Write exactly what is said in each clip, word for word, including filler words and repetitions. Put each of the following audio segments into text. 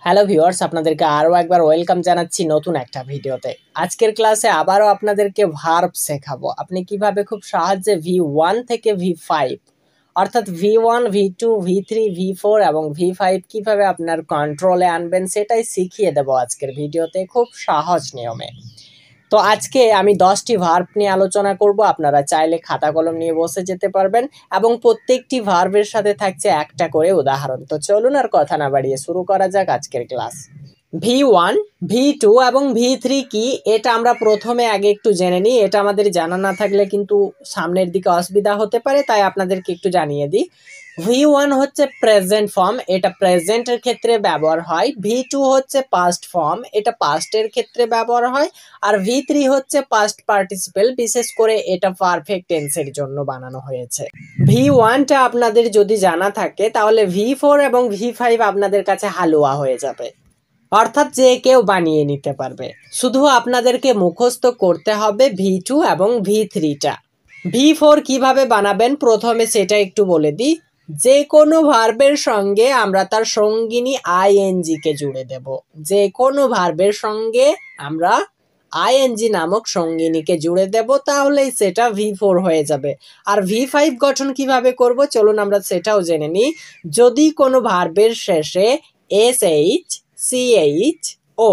Hello viewers, আপনাদেরকে আরও একবার ওয়েলকাম জানাচ্ছি নতুন একটা ভিডিওতে। আজকের ক্লাসে আবারও আপনাদেরকে ভার্ব শেখাবো। আপনি কিভাবে খুব সহজে ভি ওয়ান থেকে ভি ফাইভ অর্থাৎ V one, V two, V three, V four এবং ভি ফাইভ কীভাবে আপনার কন্ট্রোলে আনবেন সেটাই শিখিয়ে দেবো আজকের ভিডিওতে খুব সহজ নিয়মে। তো আজকে আমি দশটি ভার্ব নিয়ে আলোচনা করব। আপনারা চাইলে খাতা কলম নিয়ে বসে যেতে পারবেন এবং প্রত্যেকটি ভার্বের সাথে থাকছে একটা করে উদাহরণ। তো চলুন আর কথা না বাড়িয়ে শুরু করা যাক আজকের class. V one, V two এবং ভি থ্রি কি এটা আমরা প্রথমে আগে একটু জেনে নিই। এটা আমাদের জানা না থাকলে কিন্তু সামনের দিকে অসুবিধা হতে পারে, তাই আপনাদেরকে একটু জানিয়ে দিই। ভি ওয়ান হচ্ছে প্রেজেন্ট ফর্ম, এটা প্রেজেন্টের ক্ষেত্রে ব্যবহার হয়। ভি টু হচ্ছে পাস্ট ফর্ম, এটা পাস্টের ক্ষেত্রে ব্যবহার হয়। আর ভি থ্রি হচ্ছে পাস্ট পার্টিসিপেল, বিশেষ করে এটা পারফেক্ট টেন্সের জন্য বানানো হয়েছে। ভি ওয়ানটা আপনাদের যদি জানা থাকে তাহলে ভি ফোর এবং ভি ফাইভ আপনাদের কাছে হালুয়া হয়ে যাবে, অর্থাৎ যে কেউ বানিয়ে নিতে পারবে। শুধু আপনাদেরকে মুখস্থ করতে হবে ভি টু এবং ভি থ্রিটা। ভি ফোর কিভাবে বানাবেন প্রথমে সেটা একটু বলে দিই। যে কোনো ভার্বের সঙ্গে আমরা তার সঙ্গিনী আইএনজি কে জুড়ে দেব। যে কোনো ভার্বের সঙ্গে আমরা আইএনজি নামক সঙ্গিনীকে জুড়ে দেব, তাহলেই সেটা ভি ফোর হয়ে যাবে। আর ভি ফাইভ গঠন কিভাবে করব চলুন আমরা সেটাও জেনে নিই। যদি কোনো ভার্বের শেষে S H, C H, O,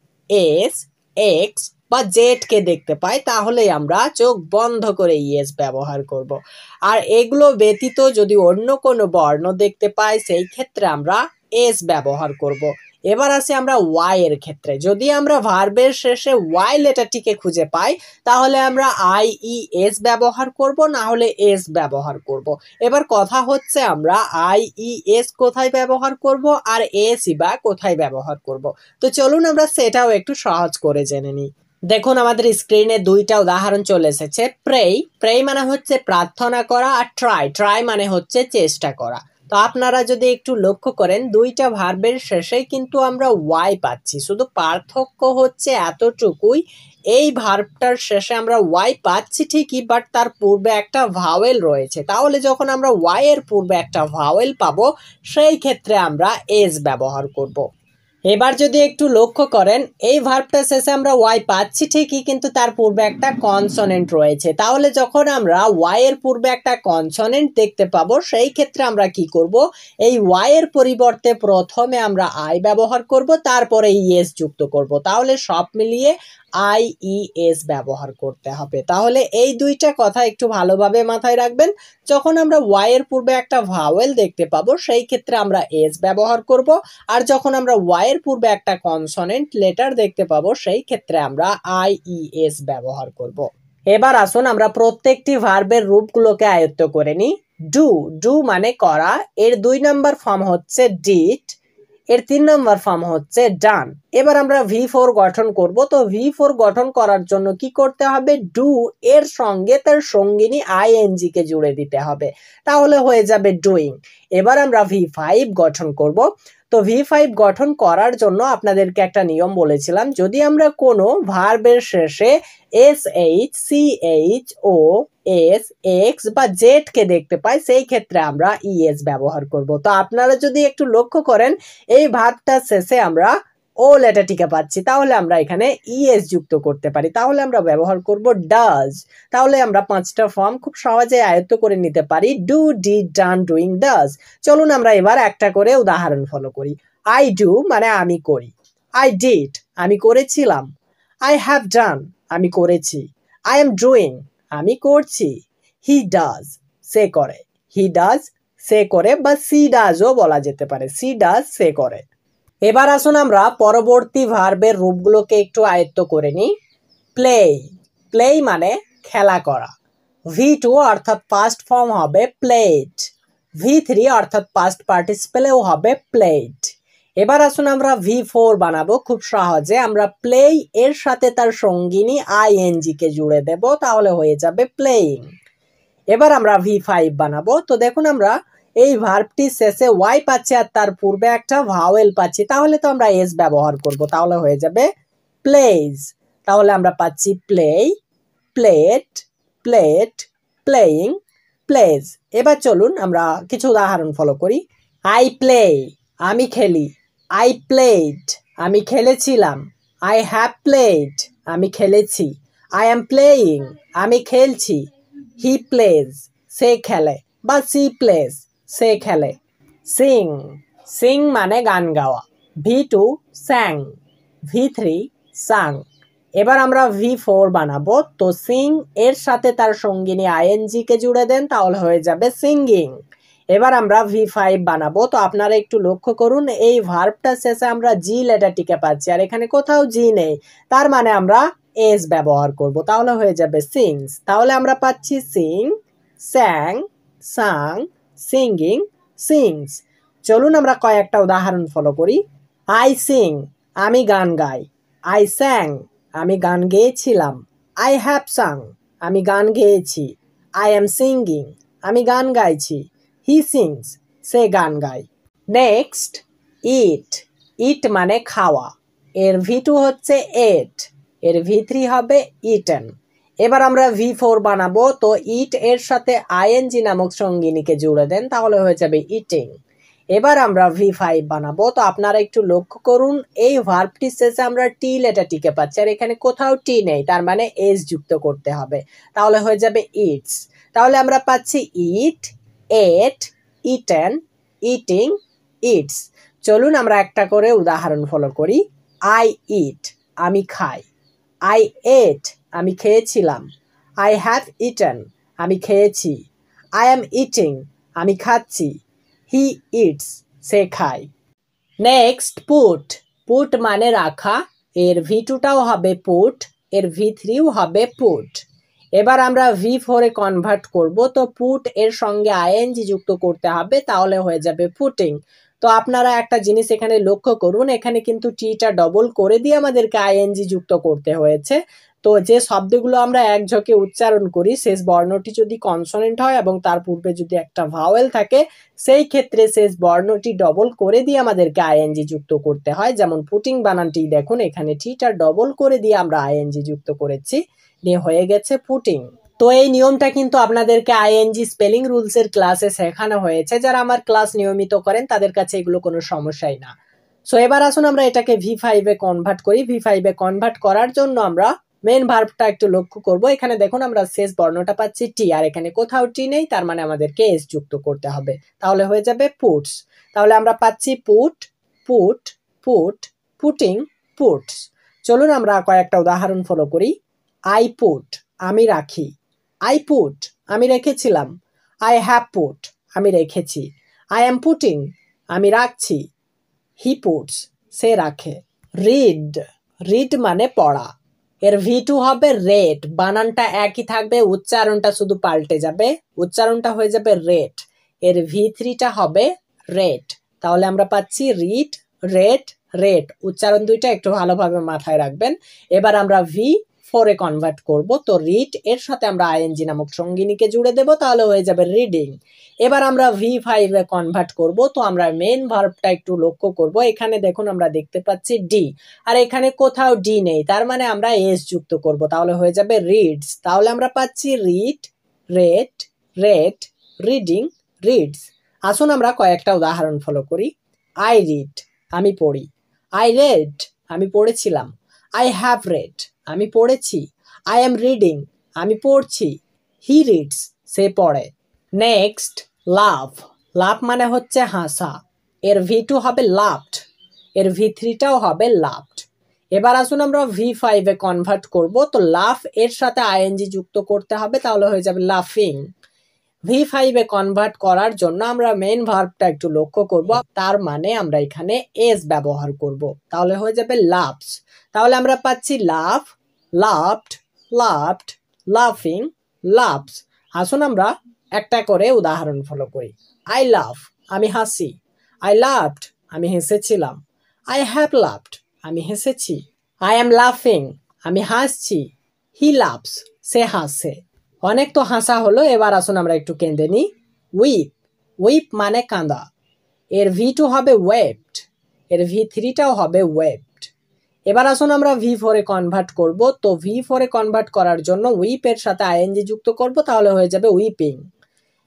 S, X বা জেড কে দেখতে পাই তাহলেই আমরা চোখ বন্ধ করে ইয়েস ব্যবহার করব। আর এগুলো ব্যতীত যদি অন্য কোনো বর্ণ দেখতে পাই সেই ক্ষেত্রে আমরা এস ব্যবহার করব। এবার আসি আমরা ওয়াই এর ক্ষেত্রে। যদি আমরা ভার্বের শেষে ওয়াই লেটারটিকে খুঁজে পাই তাহলে আমরা আই ই এস ব্যবহার করব, না হলে এস ব্যবহার করব। এবার কথা হচ্ছে আমরা আই ই এস কোথায় ব্যবহার করব আর এস ই বা কোথায় ব্যবহার করব। তো চলুন আমরা সেটাও একটু সহজ করে জেনে নিই। দেখুন আমাদের স্ক্রিনে দুইটা উদাহরণ চলে এসেছে। প্রেই, প্রেই মানে হচ্ছে প্রার্থনা করা, আর ট্রাই, ট্রাই মানে হচ্ছে চেষ্টা করা। তো আপনারা যদি একটু লক্ষ্য করেন দুইটা ভার্বের শেষেই কিন্তু আমরা ওয়াই পাচ্ছি, শুধু পার্থক্য হচ্ছে এতটুকুই, এই ভার্বটার শেষে আমরা ওয়াই পাচ্ছি ঠিকই, বাট তার পূর্বে একটা ভাওয়েল রয়েছে। তাহলে যখন আমরা ওয়াই এর পূর্বে একটা ভাওয়েল পাবো সেই ক্ষেত্রে আমরা এস ব্যবহার করব। এবার যদি একটু লক্ষ্য করেন এই ভার্বটা শেষে আমরা ওয়াই পাচ্ছি ঠিকই, কিন্তু তার পূর্বে একটা কনসোনেন্ট রয়েছে। তাহলে যখন আমরা ওয়াই এর পূর্বে একটা কনসোনেন্ট দেখতে পাবো সেই ক্ষেত্রে আমরা কি করব, এই ওয়াই এর পরিবর্তে প্রথমে আমরা আই ব্যবহার করব, তারপরে ইএস যুক্ত করব। তাহলে সব মিলিয়ে আই ই এস ব্যবহার করতে হবে। তাহলে এই দুইটা কথা একটু ভালোভাবে মাথায় রাখবেন। যখন আমরা ওয়াই এর পূর্বে একটা ভাওয়েল দেখতে পাবো সেই ক্ষেত্রে আমরা এস ব্যবহার করব, আর যখন আমরা ওয়াই এর পূর্বে একটা কনসোনেন্ট লেটার দেখতে পাবো সেই ক্ষেত্রে আমরা আই ই এস ব্যবহার করব। এবার আসুন আমরা প্রত্যেকটি ভার্বের রূপগুলোকে আয়ত্ত করে নিই। ডু, ডু মানে করা, এর দুই নম্বর ফর্ম হচ্ছে ডিড, এর তিন নম্বর ফর্ম হচ্ছে ডান। এবার আমরা ভি ফোর গঠন করব। তো ভি ফোর গঠন করার জন্য কি করতে হবে, ডু এর সঙ্গে তার সঙ্গিনী আইএনজি কে জুড়ে দিতে হবে, তাহলে হয়ে যাবে ডুইং। এবার আমরা ভি ফাইভ গঠন করব। তো ভি ফাইভ গঠন করার জন্য আপনাদেরকে একটা নিয়ম বলেছিলাম, যদি আমরা কোনো ভার্বের শেষে S H, C H, O, S, X বা জেড কে দেখতে পাই সেই ক্ষেত্রে আমরা ইএস ব্যবহার করব। তো আপনারা যদি একটু লক্ষ্য করেন এই ভার্বটার শেষে আমরা ও লেটারটিকে পাচ্ছি, তাহলে আমরা এখানে ইএস যুক্ত করতে পারি, তাহলে আমরা ব্যবহার করব ডাজ। তাহলে আমরা পাঁচটা ফর্ম খুব সহজে আয়ত্ত করে নিতে পারি, do, did, done, doing, does. চলুন আমরা এবার একটা করে উদাহরণ ফলো করি। আই ডু মানে আমি করি, আই ডিড আমি করেছিলাম, আই হ্যাভ ডান আমি করেছি, আই এম ডুইং আমি করছি, হি ডাজ সে করে, হি ডাজ সে করে বা সি ডাজও বলা যেতে পারে, সি ডাজ সে করে। এবার আসুন আমরা পরবর্তী ভার্বের রূপগুলোকে একটু আয়ত্ত করে নিই। প্লে, প্লে মানে খেলা করা, ভি টু অর্থাৎ পাস্ট ফর্ম হবে প্লেড, ভি থ্রি অর্থাৎ পাস্ট পার্টিসিপেলেও হবে প্লেড। এবার আসুন আমরা ভি ফোর বানাবো খুব সহজে। আমরা প্লে এর সাথে তার সঙ্গিনী আইএনজি কে জুড়ে দেব, তাহলে হয়ে যাবে প্লেইং। এবার আমরা ভি ফাইভ বানাবো। তো দেখুন আমরা এই ভার্বটি শেষে ওয়াই পাচ্ছি আর তার পূর্বে একটা ভাওয়েল পাচ্ছি, তাহলে তো আমরা এস ব্যবহার করব, তাহলে হয়ে যাবে প্লেজ। তাহলে আমরা পাচ্ছি play, played, played, playing, plays. এবার চলুন আমরা কিছু উদাহরণ ফলো করি। আই প্লে আমি খেলি, আই প্লেড, আমি খেলেছিলাম। আই হ্যাভ প্লেড, আমি খেলেছি। আই এম প্লেয়িং, আমি খেলছি। হি প্লেজ, সে খেলে, বা সি প্লেজ, সে খেলে। সিং, সিং মানে গান গাওয়া। V two sang, V three sung. এবার আমরা ভি ফোর বানাবো। তো সিং এর সাথে তার সঙ্গিনী আইএনজি কে জুড়ে দেন, তাহলে হয়ে যাবে সিঙ্গিং। এবার আমরা ভি ফাইভ বানাবো। তো আপনারা একটু লক্ষ্য করুন, এই ভার্বটা শেষে আমরা জি লেটারটিকে পাচ্ছি, আর এখানে কোথাও জি নেই, তার মানে আমরা এস ব্যবহার করব, তাহলে হয়ে যাবে সিংস। তাহলে আমরা পাচ্ছি sing, sang, sung, singing, sings. চলুন আমরা কয়েকটা উদাহরণ ফলো করি। আই সিং, আমি গান গাই। আই স্যাং, আমি গান গেয়েছিলাম। আই হ্যাভ সাং, আমি গান গেয়েছি। আই এম সিঙ্গিং, আমি গান গাইছি। হি সিংস, সে গান গায়। নেক্সট ইট, ইট মানে খাওয়া। এর ভি টু হচ্ছে এট, এর ভি থ্রি হবে ইটেন। এবার আমরা ভি ফোর বানাবো। তো ইট এর সাথে আইএনজি নামক সঙ্গিনীকে জুড়ে দেন, তাহলে হয়ে যাবে ইটিং। এবার আমরা ভি ফাইভ বানাবো। তো আপনারা একটু লক্ষ্য করুন, এই ভার্বটির শেষে আমরা টি লেটারটিকে পাচ্ছি, আর এখানে কোথাও টি নেই, তার মানে এস যুক্ত করতে হবে, তাহলে হয়ে যাবে ইটস। তাহলে আমরা পাচ্ছি eat, ate, eaten, eating, eats. চলুন আমরা একটা করে উদাহরণ ফলো করি। আই ইট, আমি খাই। আই এট, আমি খেয়েছিলাম। আই হ্যাভ ইটেন, আমি খেয়েছি। আই এম ইটিং, আমি খাচ্ছি। হি ইটস, সে খায়। নেক্সট পুট, পুট মানে রাখা। এর ভি টুটাও হবে পুট, এর ভি থ্রিও হবে পুট। এবার আমরা ভি ফোরে কনভার্ট করব। তো পুট এর সঙ্গে আইএনজি যুক্ত করতে হবে, তাহলে হয়ে যাবে পুটিং। তো আপনারা একটা জিনিস এখানে লক্ষ্য করুন, এখানে কিন্তু টিটা ডবল করে দিয়ে আমাদেরকে আইএনজি যুক্ত করতে হয়েছে। তো যে শব্দগুলো আমরা একঝকে উচ্চারণ করি, শেষ বর্ণটি যদি কনসোনেন্ট হয় এবং তার পূর্বে যদি একটা ভাওয়েল থাকে, সেই ক্ষেত্রে শেষ বর্ণটি ডবল করে দিয়ে আমাদেরকে আইএনজি যুক্ত করতে হয়। যেমন পুটিং বানানটি দেখুন, এখানে টিটা ডবল করে দিয়ে আমরা আইএনজি যুক্ত করেছি, নিয়ে হয়ে গেছে পুটিং। তো এই নিয়মটা কিন্তু আপনাদেরকে আইএনজি স্পেলিং রুলসের ক্লাসে শেখানো হয়েছে। যারা আমার ক্লাস নিয়মিত করেন তাদের কাছে এগুলো কোনো সমস্যাই না। সো এবার আসুন আমরা এটাকে ভি ফাইভে কনভার্ট করি। ভি ফাইভে কনভার্ট করার জন্য আমরা মেন ভার্বটা একটু লক্ষ্য করব। এখানে দেখুন আমরা শেষ বর্ণটা পাচ্ছি টি, আর এখানে কোথাও টি নেই, তার মানে আমাদেরকে এস যুক্ত করতে হবে, তাহলে হয়ে যাবে পুটস। তাহলে আমরা পাচ্ছি put, put, put, putting, puts. চলুন আমরা কয়েকটা উদাহরণ ফলো করি। আই পুট, আমি রাখি। আই পুট, আমি রেখেছিলাম। আই হ্যাভ পুট, আমি রেখেছি। আই এম পুটিং, আমি রাখছি। হি পুটস, সে রাখে। রিড, রিড মানে পড়া। এর ভি টু হবে রেড, বানানটা একই থাকবে, উচ্চারণটা শুধু পাল্টে যাবে, উচ্চারণটা হয়ে যাবে রেড। এর ভি থ্রিটা হবে রেড, তাহলে আমরা পাচ্ছি রিড, রেড, রেড। উচ্চারণ দুইটা একটু ভালোভাবে মাথায় রাখবেন। এবার আমরা ভি ফোরে কনভার্ট করব। তো রিড এর সাথে আমরা আইএনজি নামক সঙ্গিনীকে জুড়ে দেব, তাহলে হয়ে যাবে রিডিং। এবার আমরা ভি ফাইভে কনভার্ট করব। তো আমরা মেন ভার্বটা একটু লক্ষ্য করব। এখানে দেখুন আমরা দেখতে পাচ্ছি ডি, আর এখানে কোথাও ডি নেই, তার মানে আমরা এস যুক্ত করব, তাহলে হয়ে যাবে রিডস। তাহলে আমরা পাচ্ছি read, read, read, reading, reads. আসুন আমরা কয়েকটা উদাহরণ ফলো করি। আই রিড, আমি পড়ি। আই রেড, আমি পড়েছিলাম। আই হ্যাভ রেড, আমি পড়েছি। আই এম রিডিং, আমি পড়ছি। হি রিডস, সে পড়ে। নেক্সট লাভ, লাভ মানে হচ্ছে হাসা। এর ভি টু হবে লাভড, এর ভি থ্রিটাও হবে লাভড। এবার আসুন আমরা ভি ফাইভে কনভার্ট করব। তো লাভ এর সাথে আইএনজি যুক্ত করতে হবে, তাহলে হয়ে যাবে লাফিং। ভি ফাইভে কনভার্ট করার জন্য আমরা মেন ভার্বটা একটু লক্ষ্য করব, তার মানে আমরা এখানে এস ব্যবহার করব, তাহলে হয়ে যাবে লাভস। তাহলে আমরা পাচ্ছি লাভ, লাভড, লাভড, লাফিং, লাভস। আসুন আমরা একটা করে উদাহরণ ফলো করি। আই লাভ, আমি হাসি। আই লাভড, আমি হেসেছিলাম। আই হ্যাভ লাভড, আমি হেসেছি। আই এম লাফিং, আমি হাসছি। হি লাভস, সে হাসে। অনেক তো হাসা হলো, এবার আসুন আমরা একটু কেঁদে নিই। উইপ, উইপ মানে কাঁদা। এর ভি টু হবে ওয়েপ্ট, এর ভি থ্রিটাও হবে ওয়েপ্ট। এবার আসুন আমরা ভি ফোরে কনভার্ট করব। তো ভি ফোরে কনভার্ট করার জন্য উইপ এর সাথে আইএনজি যুক্ত করব, তাহলে হয়ে যাবে উইপিং।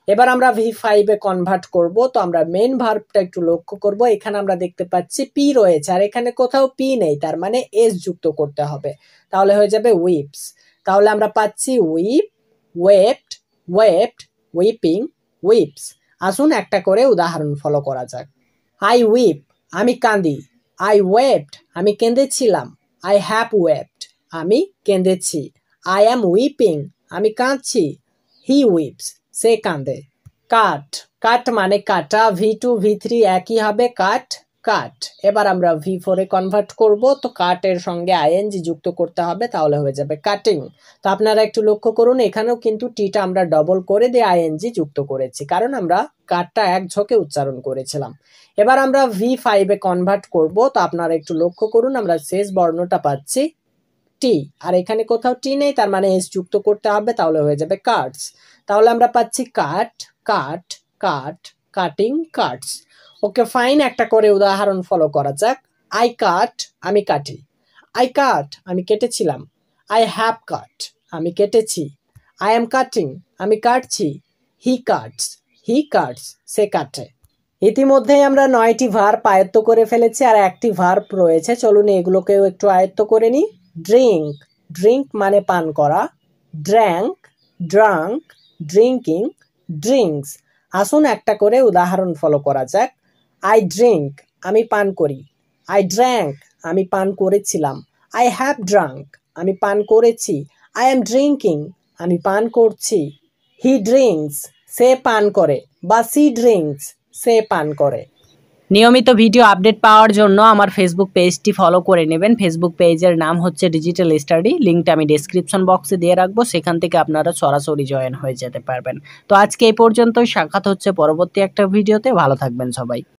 এবার আমরা ভি ফাইভ এ কনভার্ট করব। তো আমরা মেন ভার্বটা একটু লক্ষ্য করব, এখানে আমরা দেখতে পাচ্ছি পি রয়েছে আর এখানে কোথাও পি নেই, তার মানে এস যুক্ত করতে হবে, তাহলে হয়ে যাবে উইপস। তাহলে আমরা পাচ্ছি weep, wept, wept, weeping, weeps. আসুন একটা করে উদাহরণ ফলো করা যাক। আই উইপ, আমি কাঁদি। আই ওয়েপড, আমি কেঁদেছিলাম। আই হ্যাভ ওয়েপড, আমি কেঁদেছি। আই অ্যাম উইপিং, আমি কাঁদছি। হি উইপস, সে কাঁদে। কাট, কাট মানে কাটা। ভি টু ভি থ্রি একই হবে, কাট, কাট। এবার আমরা ভি ফোর এ কনভার্ট করব। তো কাটের সঙ্গে আইএনজি যুক্ত করতে হবে, তাহলে হয়ে যাবে কাটিং। তো আপনারা একটু লক্ষ্য করুন, এখানেও কিন্তু টিটা আমরা ডবল করে দিয়ে আইএনজি যুক্ত করেছি, কারণ আমরা কাটটা এক ঝোঁকে উচ্চারণ করেছিলাম। এবার আমরা ভি ফাইভ এ কনভার্ট করব। তো আপনারা একটু লক্ষ্য করুন, আমরা শেষ বর্ণটা পাচ্ছি টি, আর এখানে কোথাও টি নেই, তার মানে এস যুক্ত করতে হবে, তাহলে হয়ে যাবে কাটস। তাহলে আমরা পাচ্ছি cut, cut, cut, cutting, cuts. Okay fine, একটা করে উদাহরণ ফলো করা যাক। আই কাট, আমি কাটি। আই কাট, আমি কেটেছিলাম। আই হ্যাভ কাট, আমি কেটেছি। আই এম কাটিং, আমি কাটছি। হি কাটস, হি কাটস, সে কাটে। ইতিমধ্যেই আমরা নয়টি ভার্ব আয়ত্ত করে ফেলেছি আর একটি ভার্ব রয়েছে, চলুন এগুলোকেও একটু আয়ত্ত করে নিই। ড্রিঙ্ক, ড্রিঙ্ক মানে পান করা। Drank, drunk, drinking, drinks. আসুন একটা করে উদাহরণ ফলো করা যাক। আই ড্রিঙ্ক, আমি পান করি। আই ড্র্যাঙ্ক, আমি পান করেছিলাম। আই হ্যাভ ড্রাঙ্ক, আমি পান করেছি। আই এম ড্রিঙ্কিং, আমি পান করছি। হি ড্রিঙ্কস, সে পান করে, বা সি ড্রিঙ্কস, সে পান করে। নিয়মিত ভিডিও আপডেট পাওয়ার জন্য আমার ফেসবুক পেজটি ফলো করে নেবেন। ফেসবুক পেজের নাম হচ্ছে ডিজিটাল স্টাডি, লিঙ্কটা আমি ডেসক্রিপশন বক্সে দিয়ে রাখবো, সেখান থেকে আপনারা সরাসরি জয়েন হয়ে যেতে পারবেন। তো আজকে এই পর্যন্তই, সাক্ষাৎ হচ্ছে পরবর্তী একটা ভিডিওতে। ভালো থাকবেন সবাই।